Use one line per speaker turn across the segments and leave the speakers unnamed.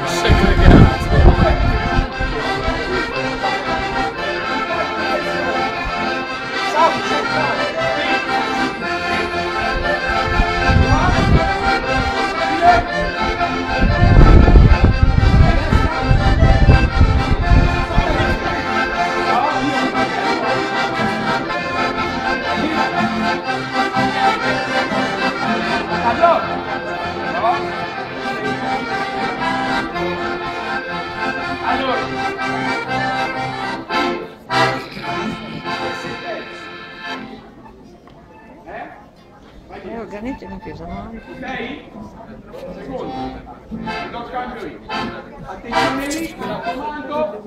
Organizzi non pesano.
Ok? Secondo. Do cambio io. Attenzione lì, mi raccomando.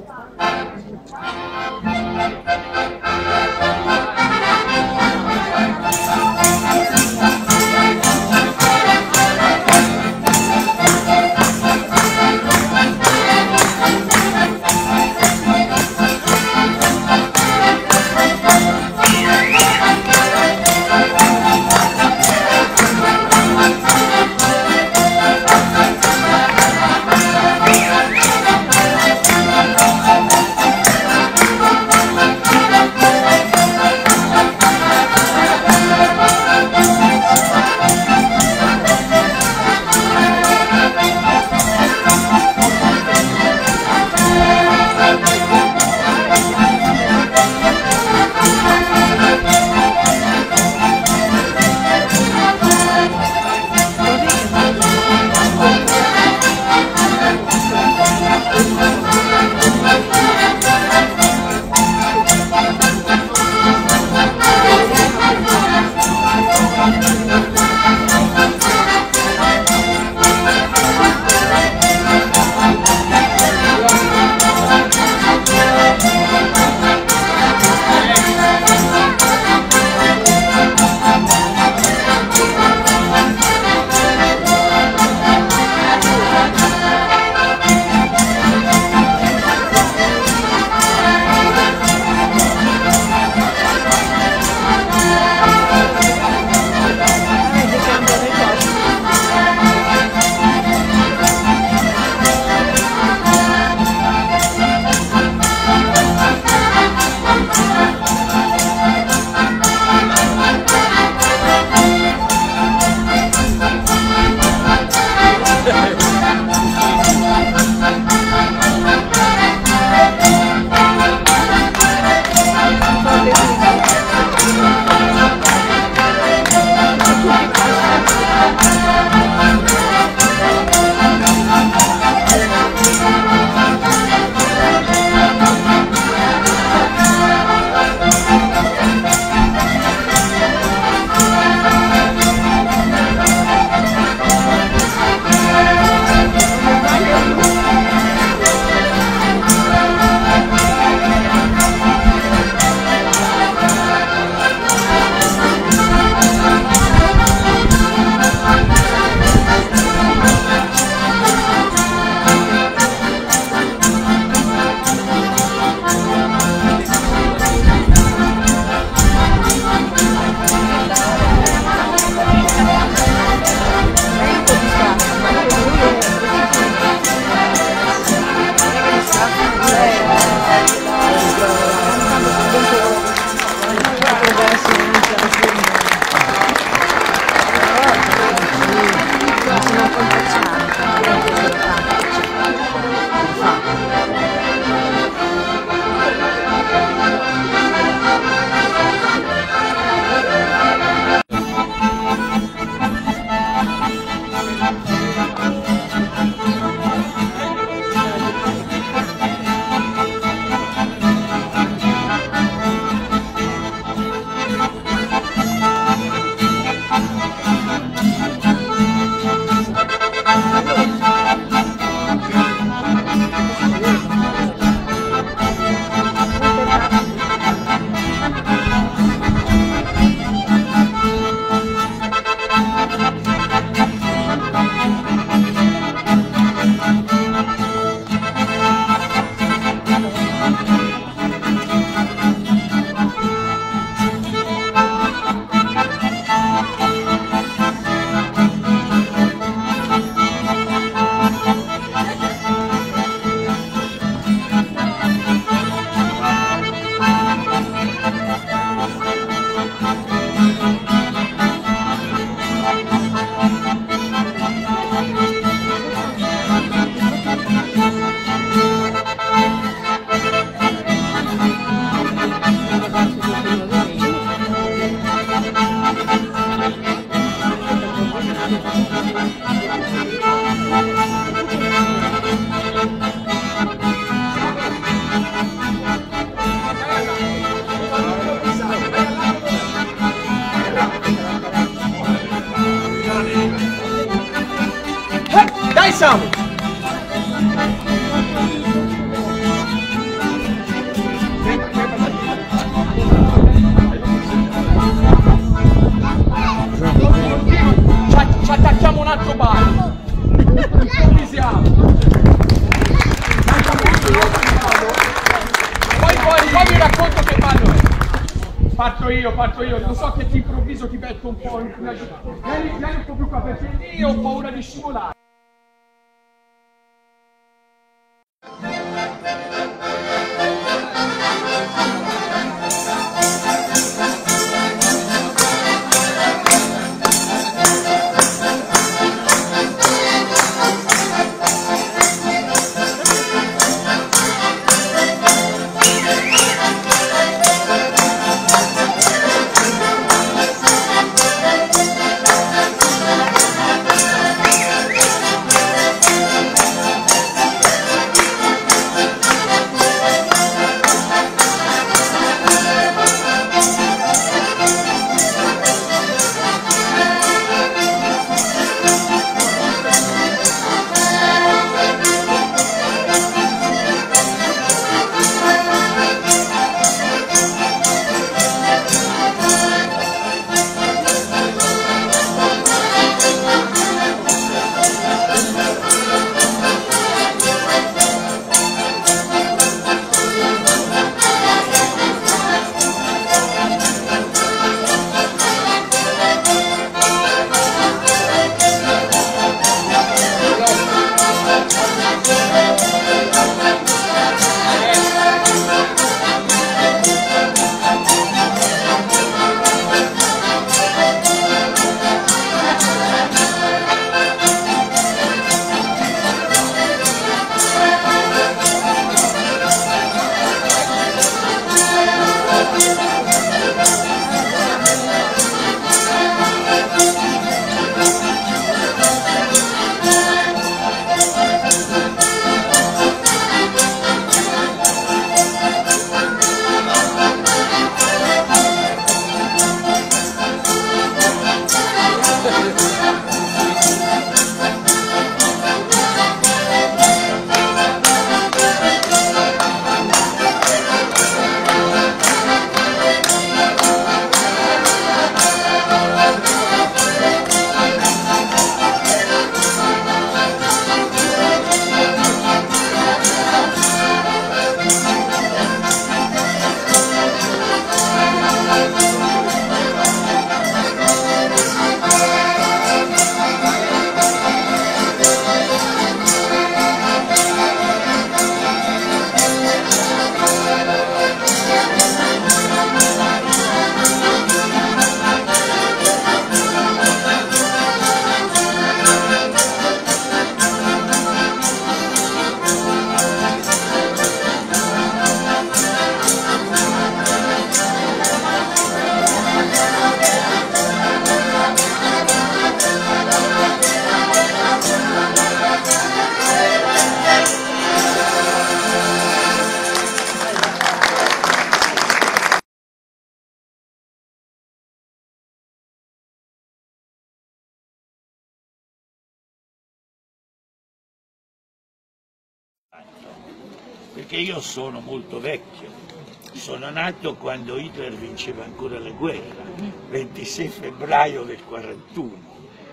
Passiamo! Ci attacchiamo un altro bar! Improvvisiamo! Poi vi racconto che ballo è! Parto io, lo so che ti improvviso, ti metto un po' in... Vieni un po' più qua perché lì ho paura di scivolare.
Perché io sono molto vecchio, sono nato quando Hitler vinceva ancora la guerra, 26 febbraio del 41,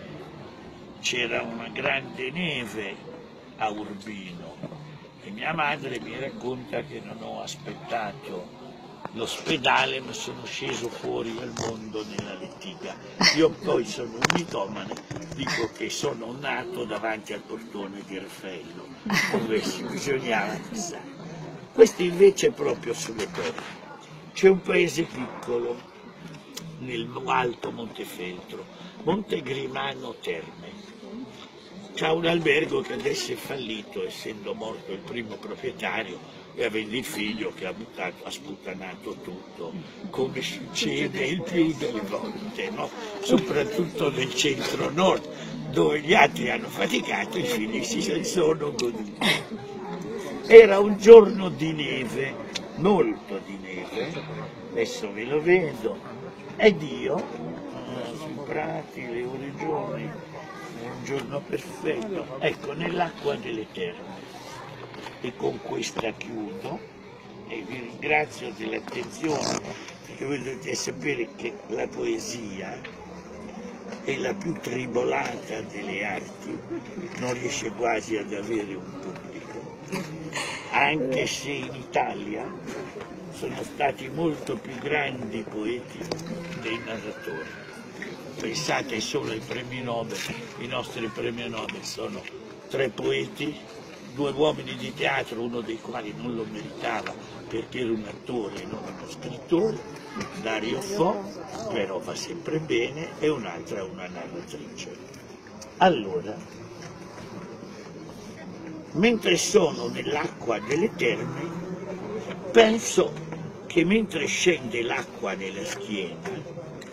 c'era una grande neve a Urbino e mia madre mi racconta che non ho aspettato l'ospedale ma sono sceso fuori al mondo nella lettiga. Io poi sono un mitomane, dico che sono nato davanti al portone di Raffaello, dove bisognava passare. Questo invece è proprio sulle terre. C'è un paese piccolo nel alto Montefeltro, Montegrimano Terme. C'ha un albergo che adesso è fallito, essendo morto il primo proprietario e avendo il figlio che ha sputtanato tutto, come succede il più delle volte, no? Soprattutto nel centro-nord, dove gli altri hanno faticato, i figli si sono goduti. Era un giorno di neve, molto di neve, adesso ve lo vedo, ed io, sui prati, le origioni, un giorno perfetto, ecco, nell'acqua delle terme. E con questa chiudo e vi ringrazio dell'attenzione, perché voi dovete sapere che la poesia è la più tribolata delle arti, non riesce quasi ad avere un pubblico, anche se in Italia sono stati molto più grandi poeti dei narratori. Pensate solo ai premi Nobel, i nostri premi Nobel sono 3 poeti, 2 uomini di teatro, uno dei quali non lo meritava perché era un attore e non uno scrittore, Dario Fo, però va sempre bene, e un'altra una narratrice. Allora, mentre sono nell'acqua delle terme, penso che mentre scende l'acqua nella schiena,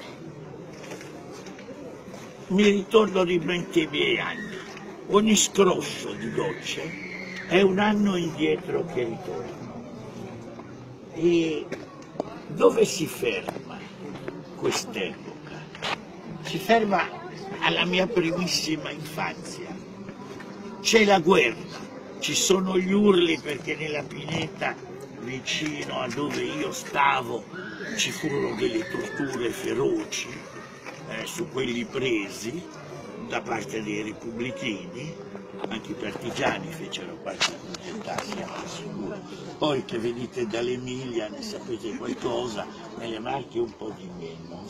mi ritorno di mente i miei anni. Ogni scroscio di gocce è un anno indietro che ritorno. E dove si ferma quest'epoca? Si ferma alla mia primissima infanzia. C'è la guerra, ci sono gli urli perché nella pineta vicino a dove io stavo ci furono delle torture feroci su quelli presi da parte dei repubblichini, anche i partigiani fecero qualche curiosità, siamo sicuri. Poi che venite dall'Emilia ne sapete qualcosa, nelle Marche un po' di meno.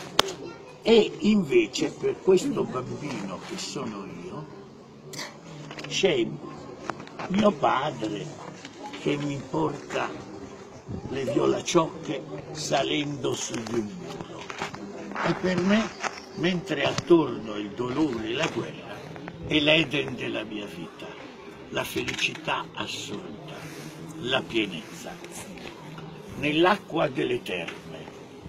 E invece per questo bambino che sono io c'è mio padre che mi porta le violaciocche salendo su di un muro. E per me, mentre attorno il dolore e la guerra, è l'Eden della mia vita, la felicità assoluta, la pienezza. Nell'acqua delle terme,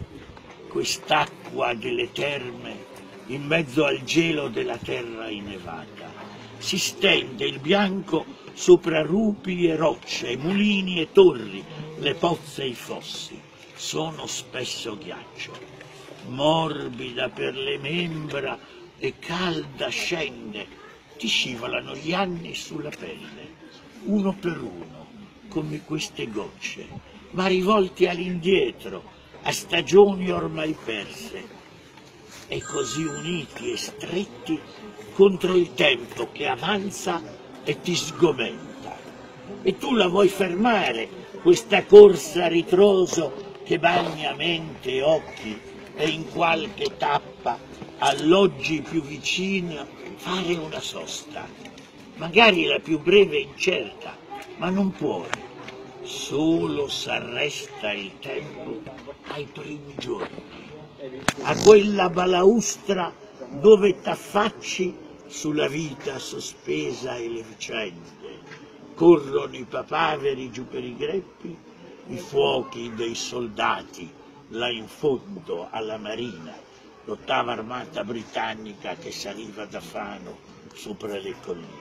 quest'acqua delle terme, in mezzo al gelo della terra innevata, si stende il bianco sopra rupi e rocce, e mulini e torri, le pozze e i fossi, sono spesso ghiaccio. Morbida per le membra e calda scende, ti scivolano gli anni sulla pelle, uno per uno, come queste gocce, ma rivolti all'indietro, a stagioni ormai perse, e così uniti e stretti contro il tempo che avanza e ti sgomenta. E tu la vuoi fermare, questa corsa a ritroso che bagna mente e occhi, e in qualche tappa alloggi più vicino fare una sosta, magari la più breve e incerta, ma non puoi, solo s'arresta il tempo ai primi giorni, a quella balaustra dove t'affacci sulla vita sospesa e le vicende, corrono i papaveri giù per i greppi, i fuochi dei soldati là in fondo alla marina, l'8ª armata britannica che saliva da Fano sopra le colline.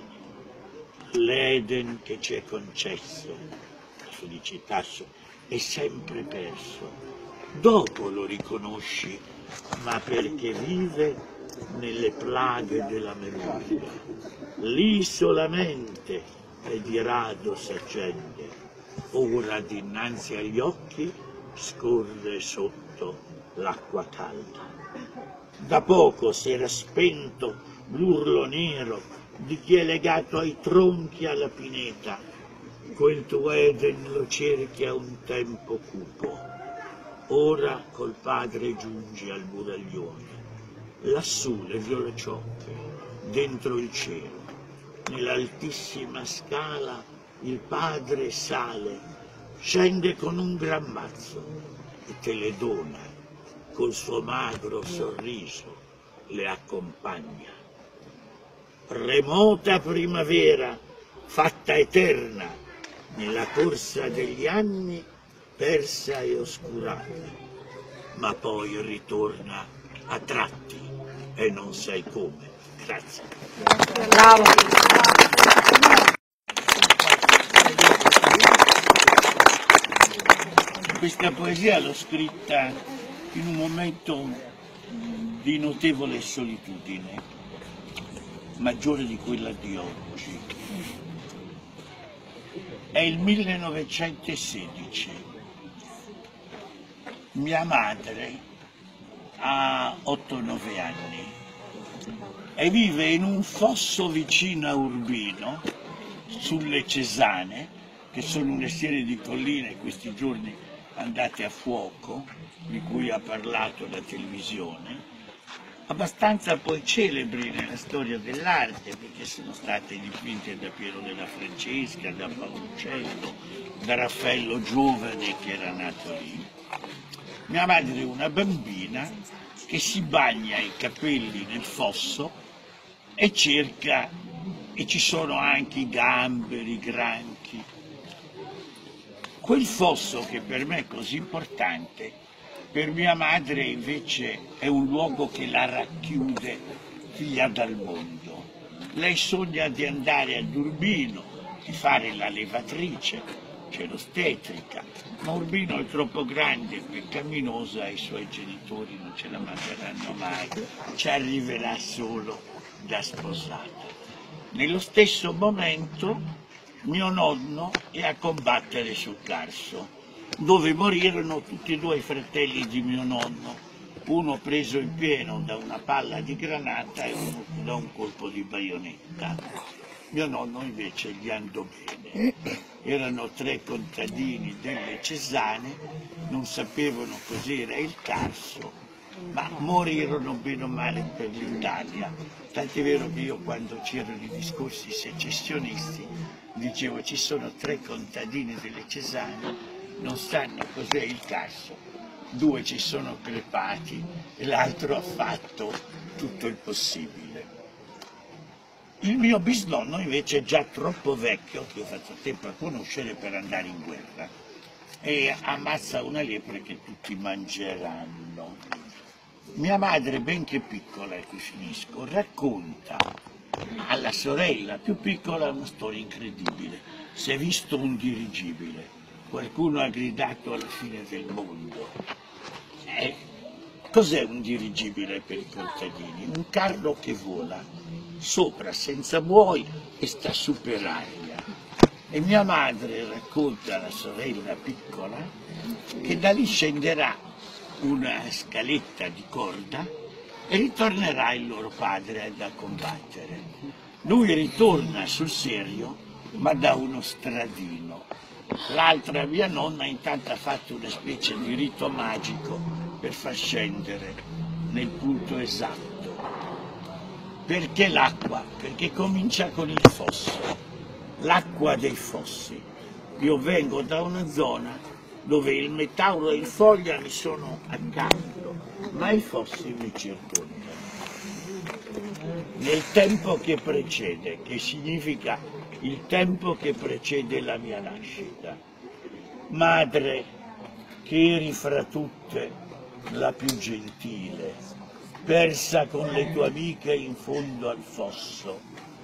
L'Eden che ci è concesso, la felicità è sempre perso, dopo lo riconosci, ma perché vive nelle plaghe della memoria. Lì solamente è di rado s'accende, ora dinanzi agli occhi scorre sotto l'acqua calda. Da poco si era spento l'urlo nero di chi è legato ai tronchi alla pineta. Quel tuo Eden lo cerchi a un tempo cupo. Ora col padre giungi al buraglione. Lassù le violaciocche, dentro il cielo. Nell'altissima scala il padre sale, scende con un gran mazzo e te le dona, col suo magro sorriso le accompagna. Remota primavera, fatta eterna, nella corsa degli anni persa e oscurata, ma poi ritorna a tratti e non sai come. Grazie.
Bravo.
Questa poesia l'ho scritta in un momento di notevole solitudine. maggiore di quella di oggi. È il 1916. Mia madre ha 8-9 anni e vive in un fosso vicino a Urbino, sulle Cesane, che sono una serie di colline questi giorni andate a fuoco, di cui ha parlato la televisione, abbastanza poi celebri nella storia dell'arte, perché sono state dipinte da Piero della Francesca, da Paoluccello, da Raffaello Giovane che era nato lì. Mia madre è una bambina che si bagna i capelli nel fosso e cerca, e ci sono anche i gamberi, i granchi. Quel fosso che per me è così importante, per mia madre invece è un luogo che la racchiude via dal mondo. Lei sogna di andare ad Urbino, di fare la levatrice, c'è l'ostetrica, ma Urbino è troppo grande e peccaminosa e i suoi genitori non ce la manderanno mai, ci arriverà solo da sposata. Nello stesso momento mio nonno è a combattere sul Carso, dove morirono tutti e 2 i fratelli di mio nonno, uno preso in pieno da una palla di granata e uno da un colpo di baionetta. Mio nonno invece gli andò bene. Erano 3 contadini delle Cesane, non sapevano cos'era il Carso, ma morirono bene o male per l'Italia. Tant'è vero che io, quando c'erano i discorsi secessionisti, dicevo: ci sono 3 contadini delle Cesane, non sanno cos'è il Carso, 2 ci sono crepati e l'altro ha fatto tutto il possibile. Il mio bisnonno invece è già troppo vecchio, che ho fatto tempo a conoscere, per andare in guerra, e ammazza una lepre che tutti mangeranno. Mia madre, benché piccola, e qui finisco, racconta alla sorella più piccola una storia incredibile. Si è visto un dirigibile, qualcuno ha gridato alla fine del mondo. Cos'è un dirigibile per i contadini? Un carro che vola sopra senza buoi e sta su per aria. E mia madre racconta alla sorella piccola che da lì scenderà una scaletta di corda e ritornerà il loro padre da combattere. Lui ritorna sul serio, ma da uno stradino. L'altra, mia nonna, intanto ha fatto una specie di rito magico per far scendere nel punto esatto. Perché l'acqua? Perché comincia con il fosso, l'acqua dei fossi. Io vengo da una zona dove il metauro e il foglia mi sono accanto, ma i fossi mi circondano. Nel tempo che precede, che significa il tempo che precede la mia nascita. Madre, che eri fra tutte la più gentile, persa con le tue amiche in fondo al fosso,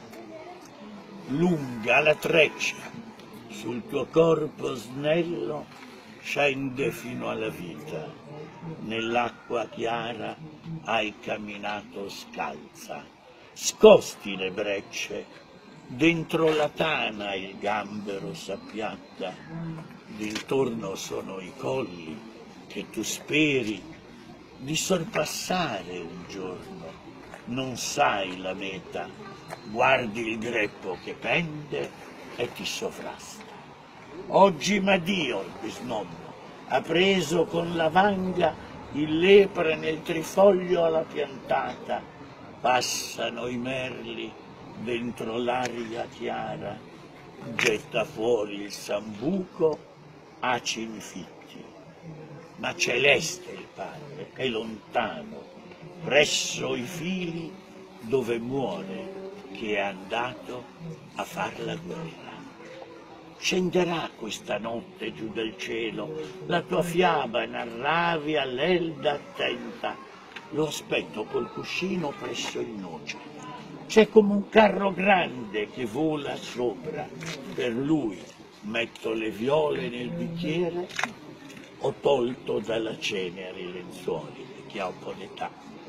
lunga la treccia, sul tuo corpo snello scende fino alla vita, nell'acqua chiara hai camminato scalza, scosti le brecce, dentro la tana il gambero s'appiatta, d'intorno sono i colli che tu speri di sorpassare un giorno, non sai la meta, guardi il greppo che pende e ti sovrasta. Oggi Madio, il bisnonno, ha preso con la vanga il lepre nel trifoglio alla piantata, passano i merli dentro l'aria chiara, getta fuori il sambuco acini fitti, ma celeste il padre è lontano, presso i fili dove muore chi è andato a far la guerra. Scenderà questa notte giù dal cielo, la tua fiaba narravi all'elda attenta, lo aspetto col cuscino presso il noce. C'è come un carro grande che vola sopra, per lui metto le viole nel bicchiere, ho tolto dalla cenere i lenzuoli di chi ha un po' d'età.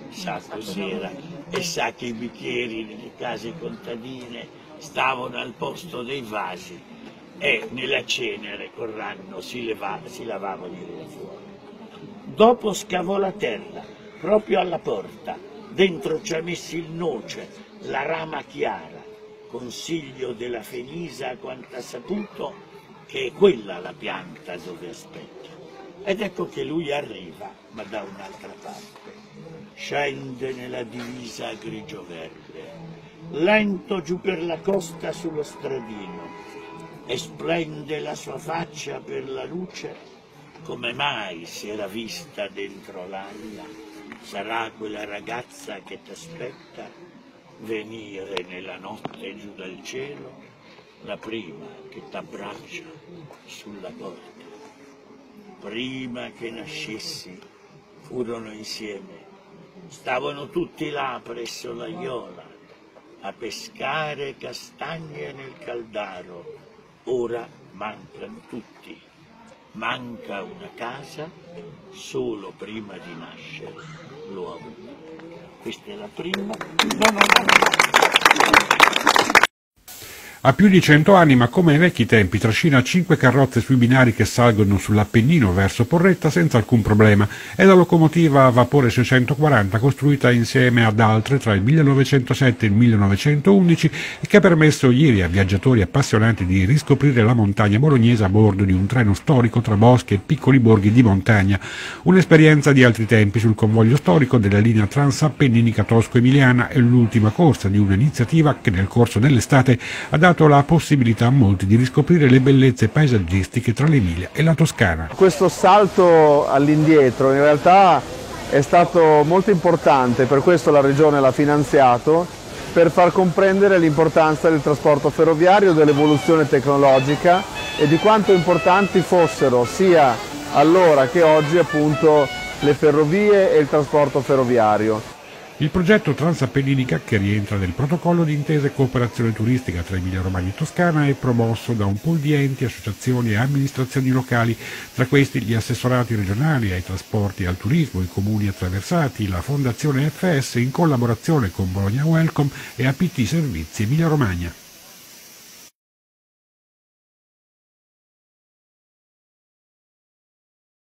sa cos'era e sa che i bicchieri nelle case contadine stavano al posto dei vasi e nella cenere col ranno si lavava di fuori. Dopo scavò la terra, proprio alla porta, dentro ci ha messo il noce, la rama chiara, consiglio della Fenisa quanto ha saputo che è quella la pianta dove aspetta. Ed ecco che lui arriva, ma da un'altra parte, scende nella divisa grigio-verde, lento giù per la costa sullo stradino, e splende la sua faccia per la luce, come mai si era vista dentro l'aria. Sarà quella ragazza che t'aspetta venire nella notte giù dal cielo, la prima che t'abbraccia sulla porta. Prima che nascessi furono insieme, stavano tutti là presso l'Aiola a pescare castagne nel Caldaro. Ora mancano tutti, manca una casa, solo prima di nascere l'ho avuta. Questa è la prima, non ho
Ha più di 100 anni, ma come ai vecchi tempi trascina 5 carrozze sui binari che salgono sull'Appennino verso Porretta senza alcun problema. È la locomotiva a vapore 640 costruita insieme ad altre tra il 1907 e il 1911 e che ha permesso ieri a viaggiatori appassionati di riscoprire la montagna bolognese a bordo di un treno storico tra boschi e piccoli borghi di montagna. Un'esperienza di altri tempi sul convoglio storico della linea transappenninica tosco-emiliana è l'ultima corsa di un'iniziativa che nel corso dell'estate ha dato la possibilità a molti di riscoprire le bellezze paesaggistiche tra l'Emilia e la Toscana.
Questo salto all'indietro in realtà è stato molto importante, per questo la Regione l'ha finanziato, per far comprendere l'importanza del trasporto ferroviario, dell'evoluzione tecnologica e di quanto importanti fossero sia allora che oggi appunto le ferrovie e il trasporto ferroviario.
Il progetto Transappenninica, che rientra nel protocollo di intesa e cooperazione turistica tra Emilia Romagna e Toscana, è promosso da un pool di enti, associazioni e amministrazioni locali, tra questi gli assessorati regionali ai trasporti e al turismo, i comuni attraversati, la Fondazione FS in collaborazione con Bologna Welcome e APT Servizi Emilia Romagna.